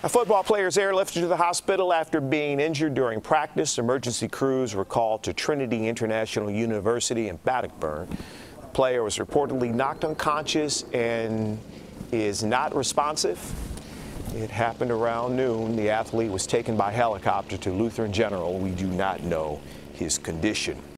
A football player is airlifted to the hospital after being injured during practice. Emergency crews were called to Trinity International University in Bannockburn. The player was reportedly knocked unconscious and is not responsive. It happened around noon. The athlete was taken by helicopter to Lutheran General. We do not know his condition.